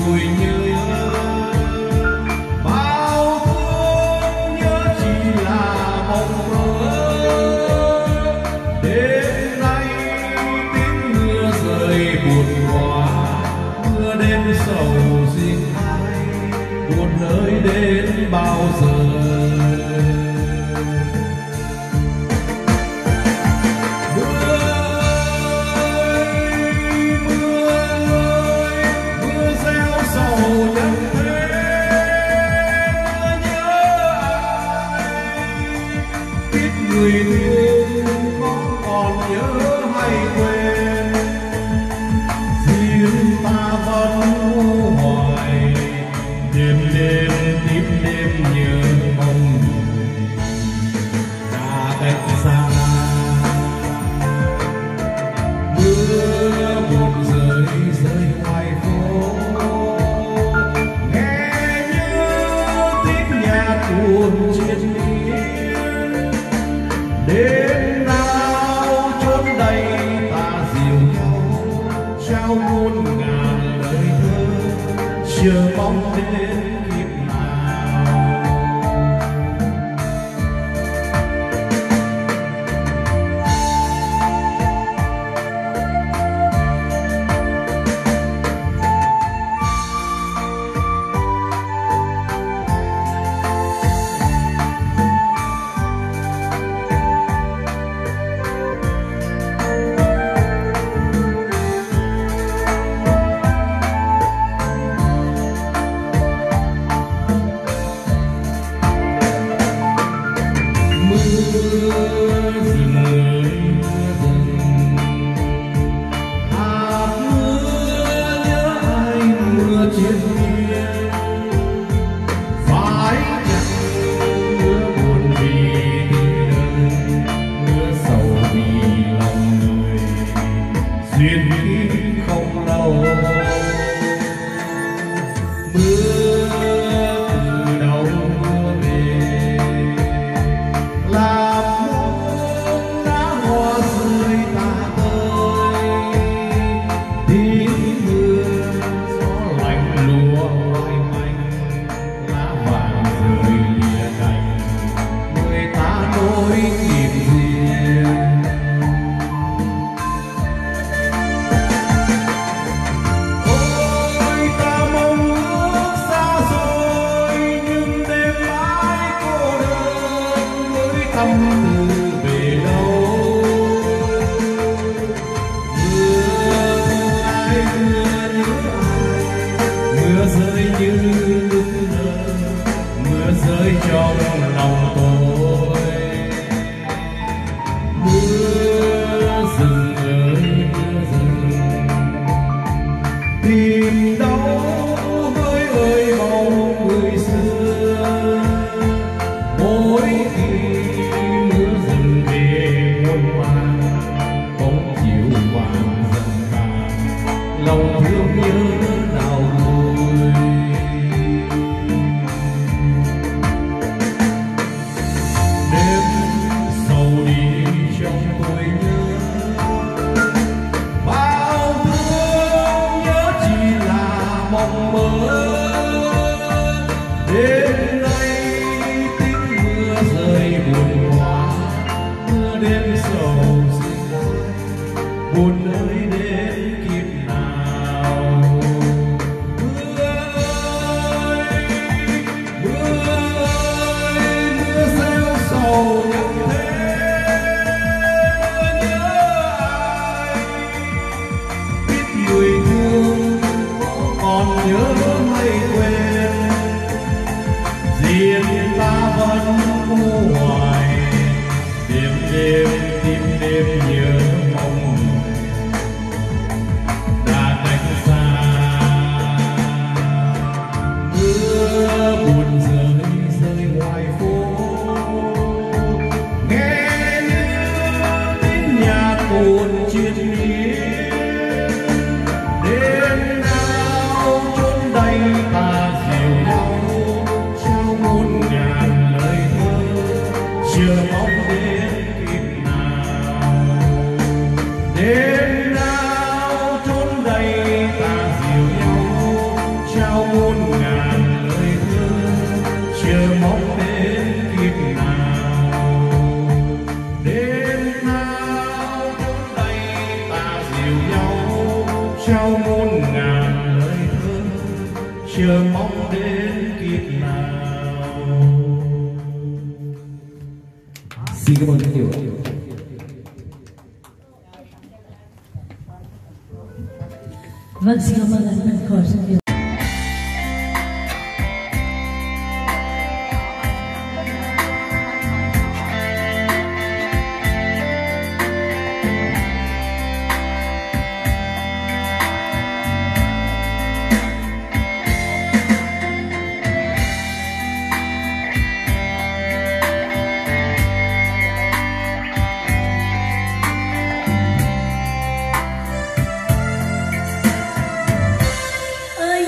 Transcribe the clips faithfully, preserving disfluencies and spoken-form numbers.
tuổi nhớ, bao thương nhớ chỉ là mộng mơ. Đêm nay tiếng mưa rơi buồn quá, mưa đêm sầu riêng ai, buồn ơi đến bao giờ. Người thương có còn nhớ hay quên, riêng ta vẫn hoài đêm đêm tím đêm nhớ mong người đã cách xa. Mưa buồn rơi rơi ngoài phố, nghe như tiếng nhạc buồn triền miên. Đêm nào chốn đây ta dìu nhau, trao muôn ngàn lời thơ, chờ mong đến kiếp nào. Duyên kiếp không lâu, mưa từ đâu mưa về, làm muôn đá hoa rơi tả tơi. Tiếng mưa gió lạnh lùa loay manh, lá vàng rơi lìa cành, người ta nối kịp duyên. Tâm tư về đâu, mưa ai mưa nhớ ai, mưa rơi như nước nở, mưa rơi trong lòng tôi. Mưa rừng ơi mưa rừng, tìm đâu hỡi ơi mong người xưa. Mỗi khi mưa rừng về muôn màng, bóng chiều vàng dần tàn, lòng thương nhớ nào nguôi. Đêm sầu đi trong tôi nhớ, bao thương nhớ chỉ là mộng mơ. Đêm nay tiếng mưa rơi buồn quá, mưa đêm sầu riêng ai, buồn ơi đến kiếp nào. chờ mong đến kiếp nào. Xin cảm ơn rất nhiều. Vâng, xin cảm ơn anh Khôi rất nhiều. Ơi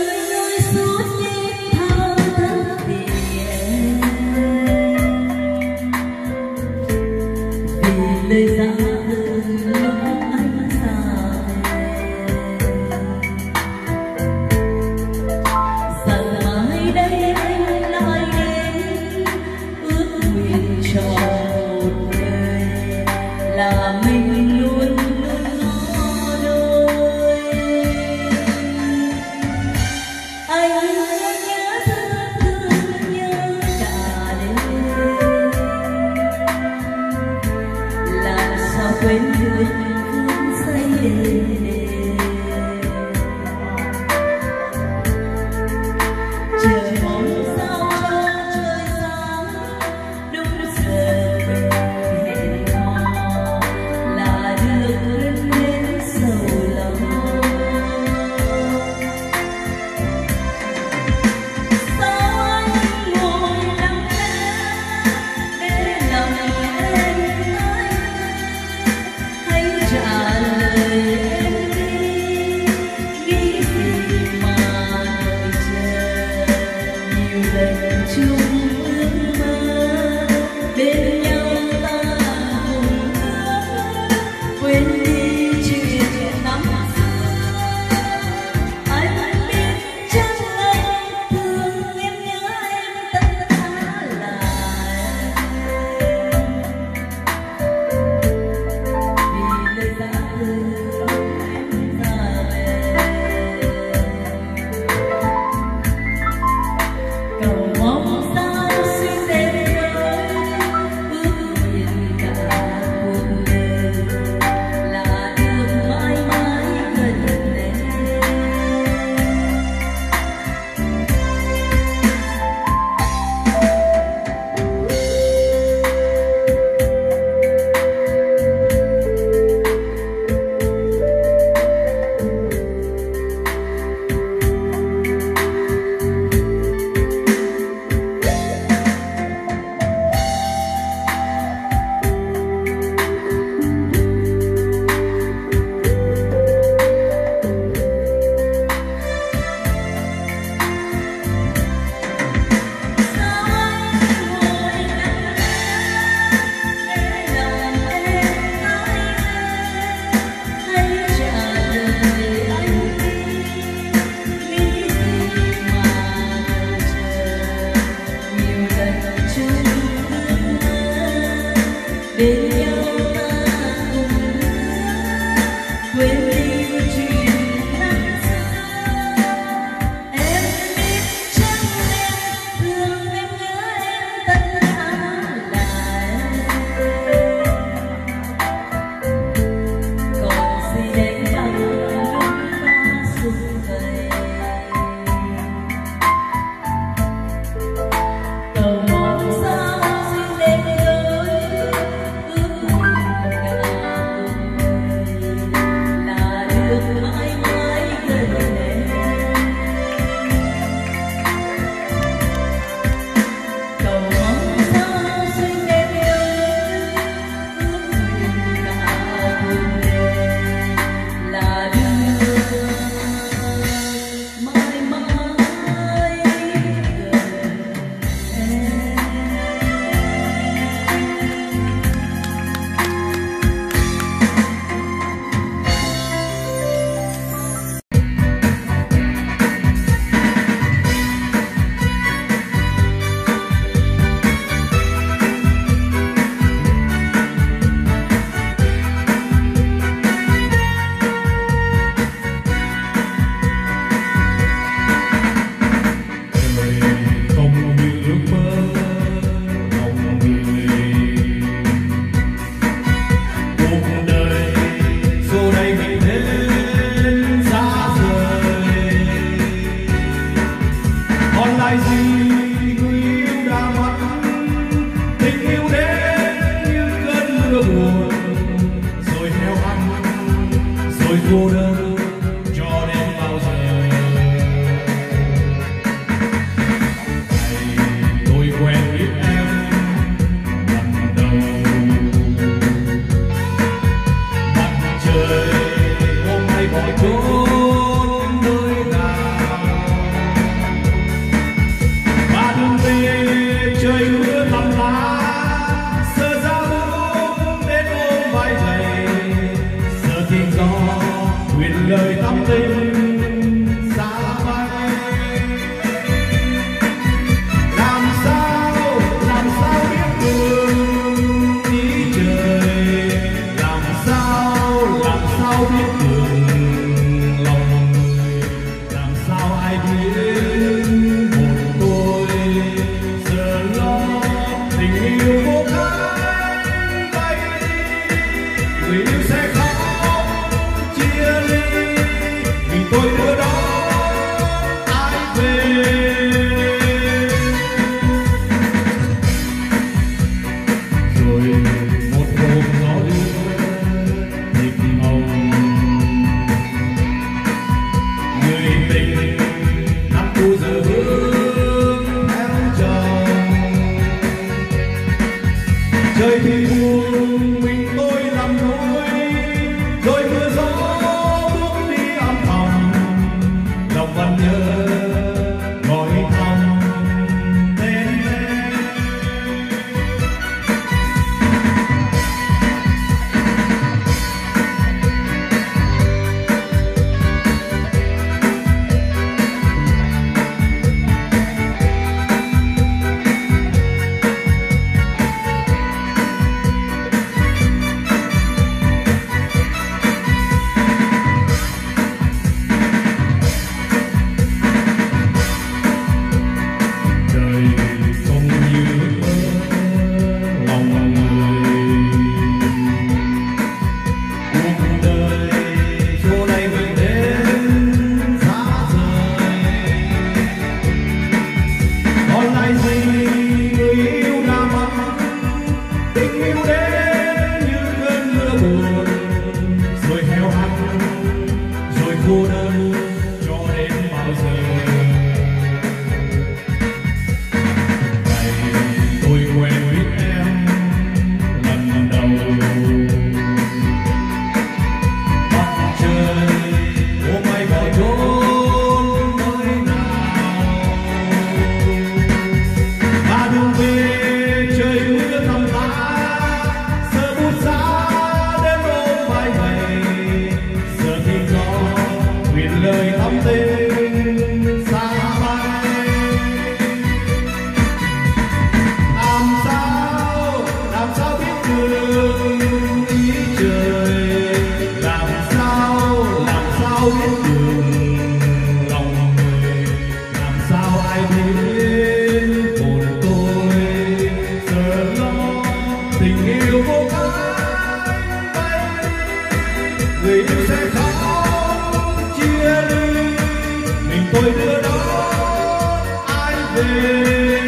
tôi đưa đón ai về.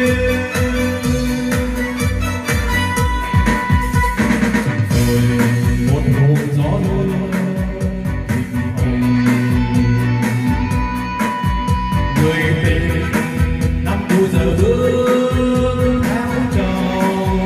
Một hôm gió đưa người tình năm thu giờ hương theo chồng.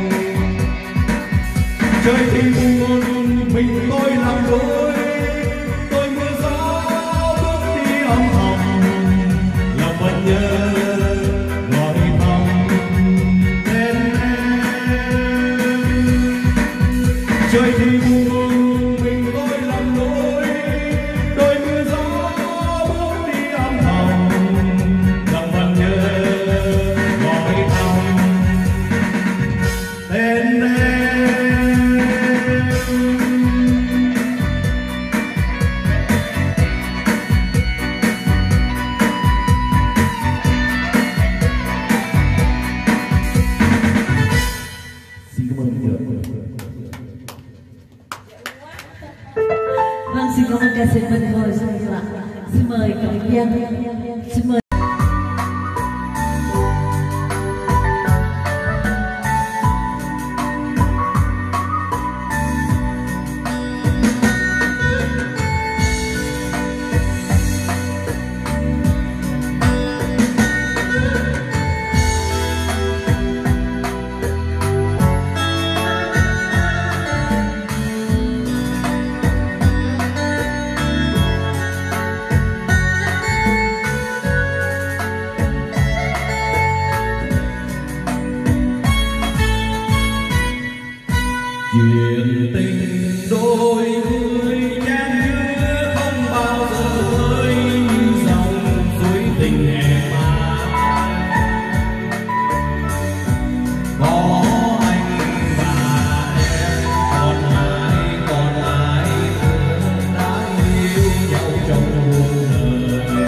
Trời thì buồn mình tôi làm đôi, tôi mưa gió bước đi âm thầm, lòng vẫn nhớ gọi thầm tên em. Trời thì buồn mình tôi làm đôi, đôi mưa gió bước đi âm thầm, lòng vẫn nhớ gọi thầm tên em. Vâng, xin cảm ơn ca sĩ Vân Khôi. Xin mời các viên. Xin mời. Chuyện tình đôi người nhan nhớ không bao giờ vơi như dòng suối tình em mãi. Có anh và em, còn ai còn ai nữa đã yêu nhau trong cuộc đời.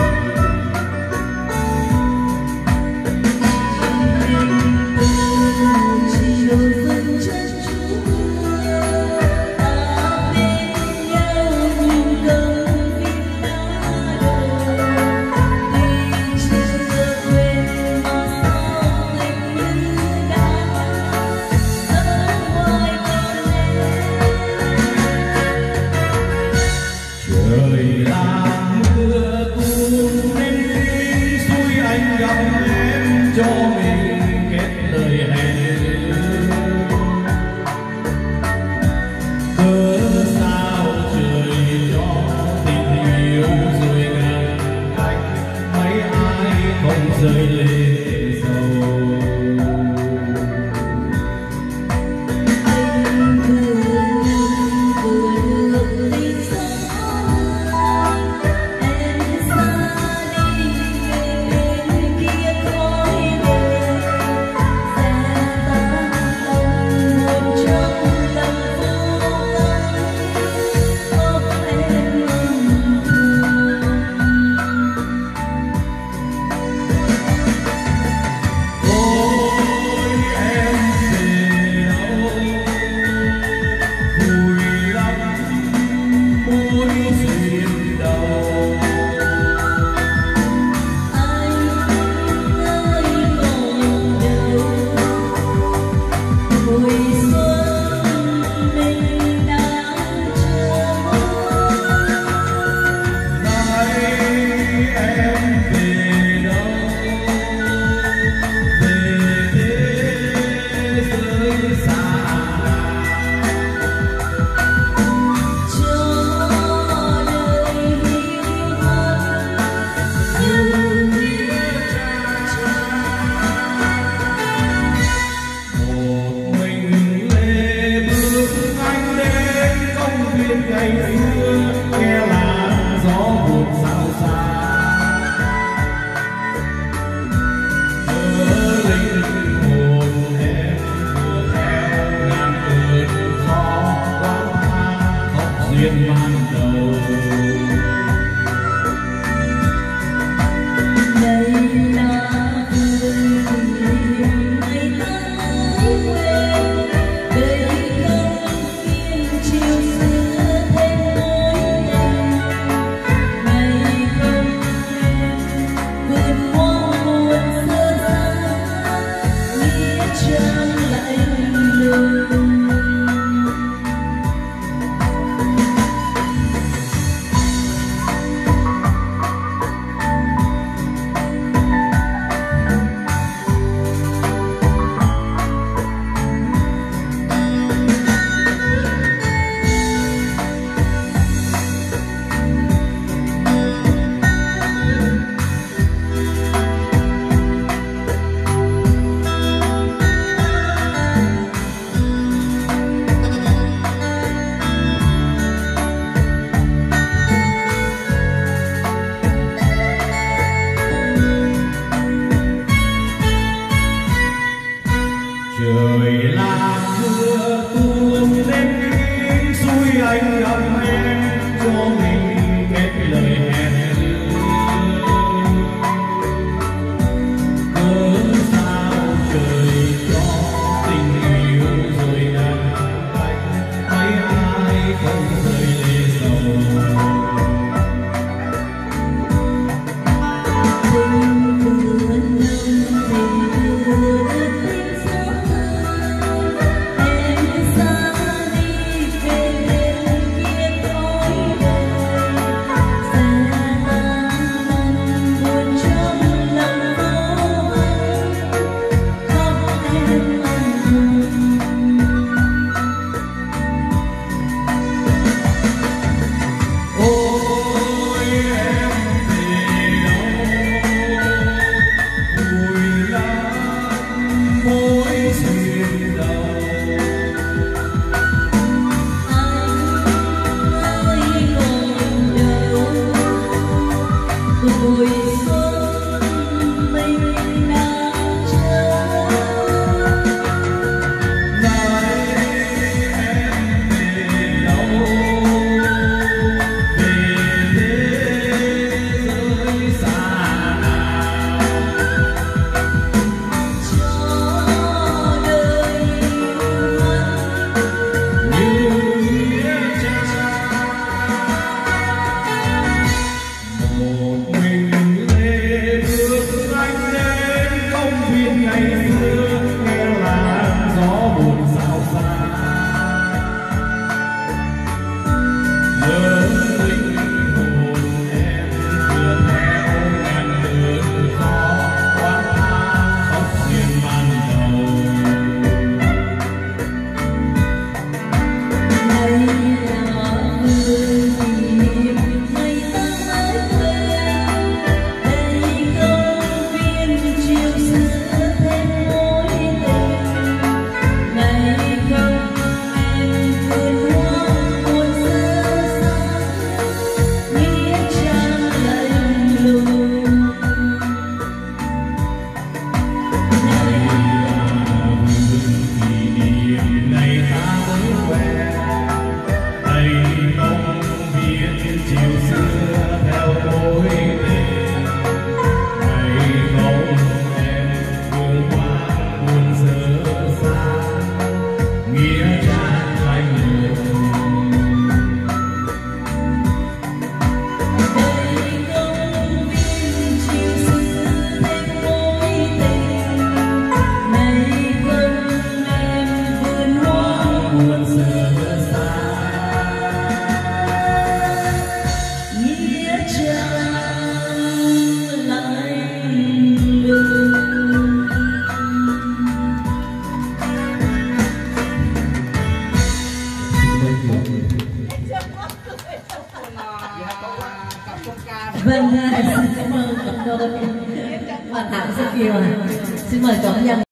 Trời làm mưa tuôn nên khi xuôi anh gặp em cho mình kết lời hẹn. Cớ sao trời cho tình yêu rồi ngàn cách, mấy ai không rơi lên dầu. Ngày xưa nghe làn gió buồn sao xa, tuổi xuân mình đang chờ. Này em về đâu, về thế giới xa nào, Cho đời ngoan như nghĩa trang. Một mình lê bước anh đến công viên ngày xưa, nghe làn gió buồn xao xạc. Lớn linh hồn em vừa theo ngàn đường gió quán tha khóc duyên ban đầu. Đây là người kỷ niệm ngày ta mới quen, đây công viên chiều xưa thêm mối tình, này không em vườn hoa buồn sơ xa, nghĩa trang lạnh lùng. Này Kỷ niệm ngày ta mới quen, đây công viên chiều xưa theo mối tình, này không em vương hoa buồn dở xa, nghĩa trang lạnh lùng. đây công viên chiều xưa thêm mối tình, này không em vườn hoa buồn dở xa, nghĩa trang lạnh lùng. Vâng, xin cảm ơn cặp đôi Hoàng Thảo, Sơn Kiều. Xin mời Cẩm Vân.